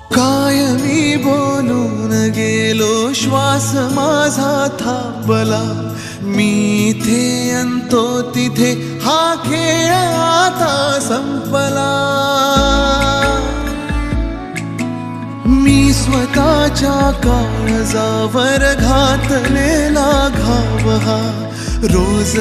कायमी बोलून गेलो, श्वास माझा थांबला. मी इथे अंतो तिथे, हा खेळ आता संपला. मी स्वतःच्या काळजावर घातलेला घाव हा रोज